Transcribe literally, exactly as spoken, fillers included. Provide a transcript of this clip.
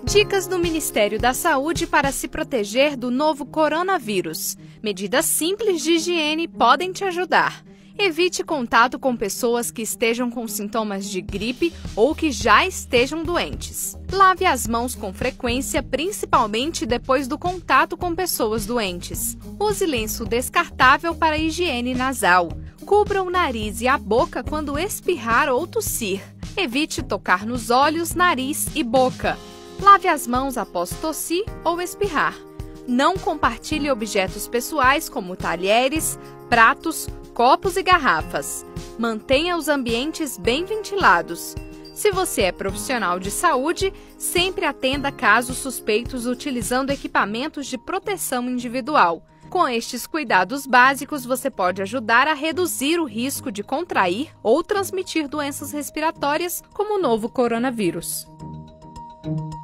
Dicas do Ministério da Saúde para se proteger do novo coronavírus. Medidas simples de higiene podem te ajudar. Evite contato com pessoas que estejam com sintomas de gripe ou que já estejam doentes. Lave as mãos com frequência, principalmente depois do contato com pessoas doentes. Use lenço descartável para higiene nasal. Cubra o nariz e a boca quando espirrar ou tossir. Evite tocar nos olhos, nariz e boca. Lave as mãos após tossir ou espirrar. Não compartilhe objetos pessoais como talheres, pratos, copos e garrafas. Mantenha os ambientes bem ventilados. Se você é profissional de saúde, sempre atenda casos suspeitos utilizando equipamentos de proteção individual. Com estes cuidados básicos, você pode ajudar a reduzir o risco de contrair ou transmitir doenças respiratórias como o novo coronavírus.